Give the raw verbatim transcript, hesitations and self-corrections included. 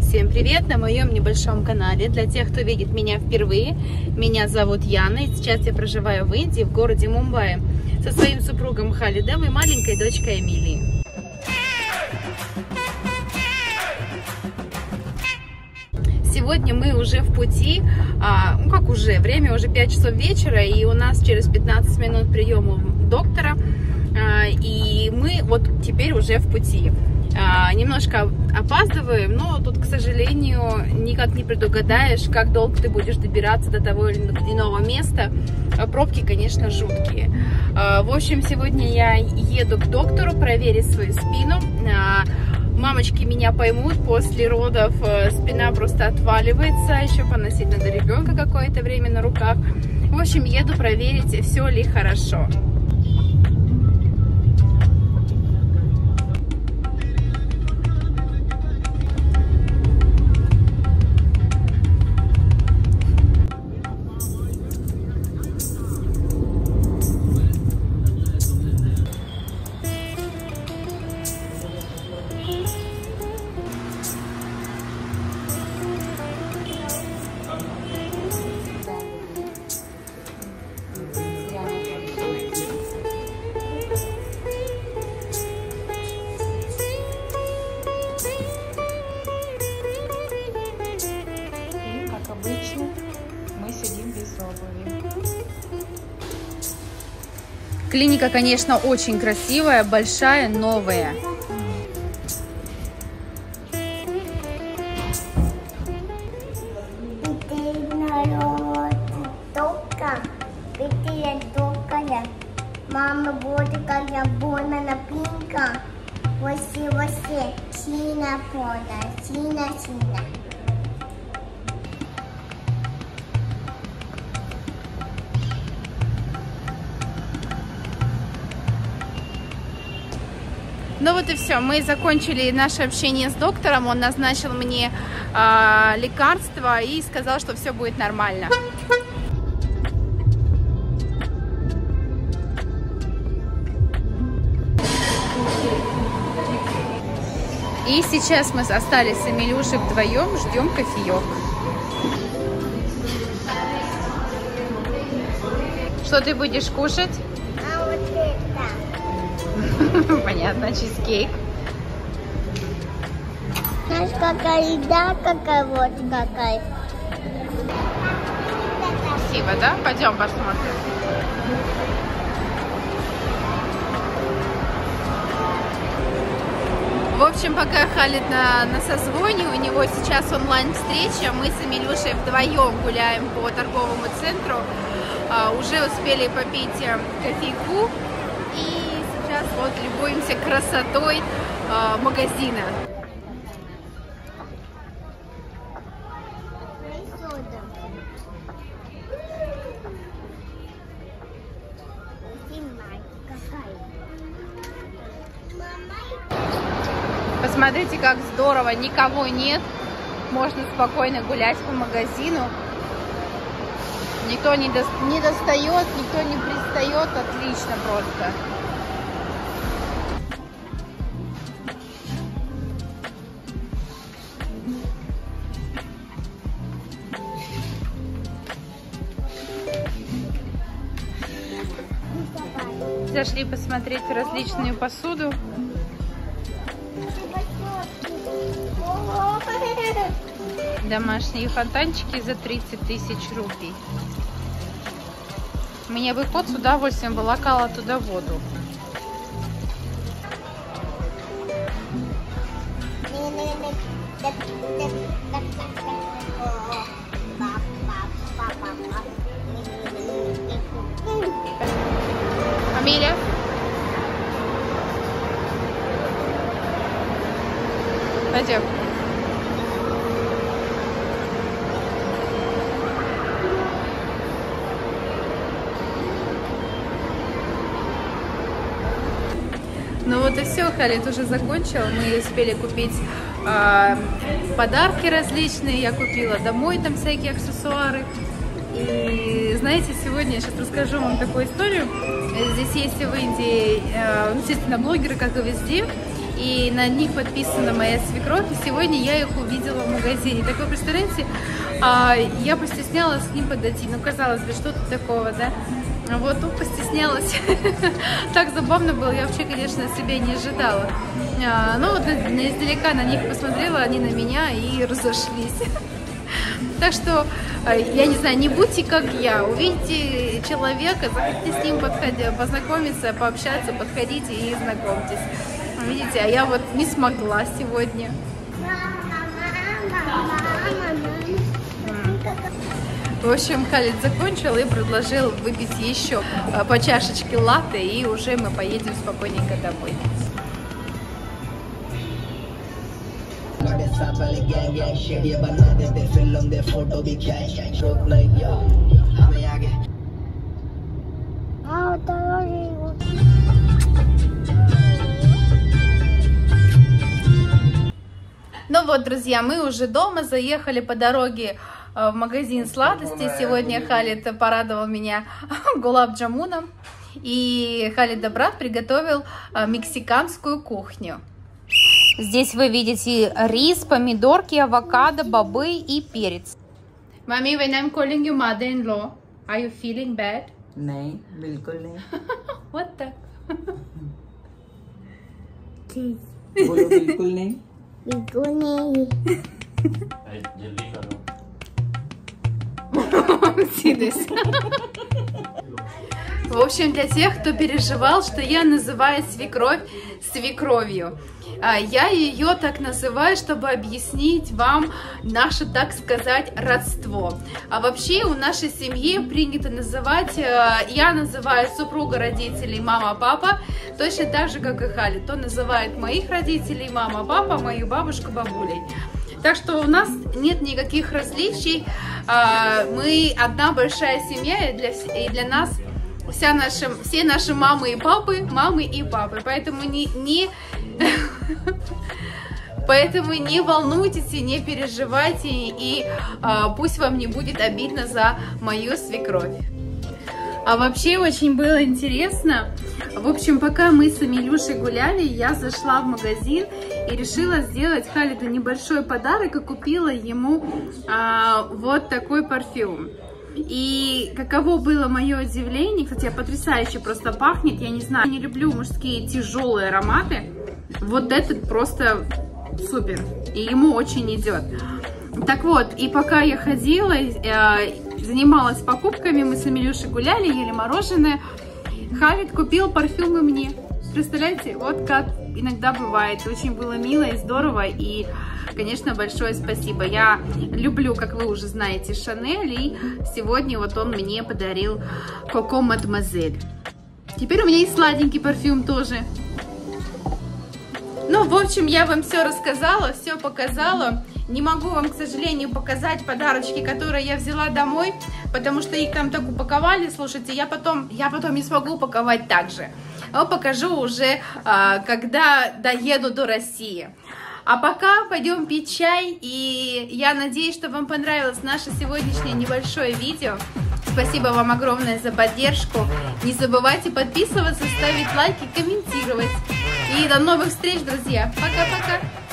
Всем привет на моем небольшом канале. Для тех, кто видит меня впервые, меня зовут Яна, и сейчас я проживаю в Индии, в городе Мумбаи, со своим супругом Халидом и маленькой дочкой Эмилией. Сегодня мы уже в пути, а, ну как уже, время уже пять часов вечера, и у нас через пятнадцать минут прием у доктора, а, и мы вот теперь уже в пути. А, немножко опаздываем, но тут, к сожалению, никак не предугадаешь, как долго ты будешь добираться до того или иного места. Пробки, конечно, жуткие. А, в общем, сегодня я еду к доктору проверить свою спину. А, мамочки меня поймут, после родов спина просто отваливается, еще поносить надо ребенка какое-то время на руках. В общем, еду проверить, все ли хорошо. Клиника, конечно, очень красивая, большая, новая. Мама будет как я больна на пинка. Вообще, вообще, сильно пода, сильно, сильно. Ну вот и все, мы закончили наше общение с доктором, он назначил мне э, лекарства и сказал, что все будет нормально. И сейчас мы остались с Эмилюшей вдвоем, ждем кофеек. Что ты будешь кушать? А вот это. Понятно, чизкейк. Знаешь, какая еда, какая вот какая. Красиво, да? Пойдем посмотрим. В общем, пока Халид на, на созвоне, у него сейчас онлайн-встреча, мы с Эмилюшей вдвоем гуляем по торговому центру, а, уже успели попить кофейку и сейчас вот любуемся красотой а, магазина. Посмотрите, как здорово, никого нет, можно спокойно гулять по магазину, никто не, до... не достает, никто не пристает, отлично просто. Зашли посмотреть различную посуду. Домашние фонтанчики за тридцать тысяч рупий. Мне бы кот с удовольствием вылакал оттуда воду. Амиля? Пойдем. Ну вот и все, Халид уже закончил. Мы успели купить э, подарки различные. Я купила домой там всякие аксессуары. И знаете, сегодня я сейчас расскажу вам такую историю. Здесь есть в Индии, э, естественно, блогеры, как и везде. и на них подписана моя свекровь, и сегодня я их увидела в магазине. Так вы представляете, я постеснялась к ним подойти, ну, казалось бы, что тут такого, да? Вот, ну, постеснялась. Так забавно было, я вообще, конечно, себя не ожидала. Но вот издалека на них посмотрела, они на меня и разошлись. Так что, я не знаю, не будьте как я, увидите человека, захотите с ним подходить, познакомиться, пообщаться, подходите и знакомьтесь. Видите, а я вот не смогла сегодня. В общем, Халид закончил и предложил выпить еще по чашечке латте, и уже мы поедем спокойненько домой. Ну вот, друзья, мы уже дома, заехали по дороге в магазин сладостей. Сегодня Халид порадовал меня гулаб-джамуном, и Халида брат приготовил мексиканскую кухню. Здесь вы видите рис, помидорки, авокадо, бобы и перец. Mami, when I'm calling you mother-in-law, are you feeling bad? नहीं, बिल्कुल नहीं. Вот так. बोलो बिल्कुल नहीं. बिल्कुल नहीं. जल्दी करो. В общем, для тех, кто переживал, что я называю свекровь свекровью, я ее так называю, чтобы объяснить вам наше, так сказать, родство. А вообще у нашей семьи принято называть, я называю супруга родителей мама-папа, точно так же, как и Халид. Он называет моих родителей мама-папа, мою бабушку бабулей. Так что у нас нет никаких различий, мы одна большая семья, и для, и для нас вся наша, все наши мамы и папы, мамы и папы, поэтому не, не, поэтому не волнуйтесь, не переживайте, и пусть вам не будет обидно за мою свекровь. А вообще очень было интересно. В общем, пока мы с Эмилюшей гуляли, я зашла в магазин и решила сделать Халиду небольшой подарок и купила ему а, вот такой парфюм. И каково было мое удивление, кстати, потрясающе просто пахнет, я не знаю, я не люблю мужские тяжелые ароматы, вот этот просто супер, и ему очень идет. Так вот, и пока я ходила, э, занималась покупками, мы с Эмилюшей гуляли, ели мороженое, Халид купил парфюмы мне. Представляете, вот как иногда бывает. Очень было мило и здорово, и, конечно, большое спасибо. Я люблю, как вы уже знаете, Шанель, и сегодня вот он мне подарил Коко Мадемуазель. Теперь у меня есть сладенький парфюм тоже. Ну, в общем, я вам все рассказала, все показала. Не могу вам, к сожалению, показать подарочки, которые я взяла домой, потому что их там так упаковали. Слушайте, я потом, я потом не смогу упаковать так же. Но покажу уже, когда доеду до России. А пока пойдем пить чай, и я надеюсь, что вам понравилось наше сегодняшнее небольшое видео. Спасибо вам огромное за поддержку. Не забывайте подписываться, ставить лайки, комментировать. И до новых встреч, друзья. Пока-пока.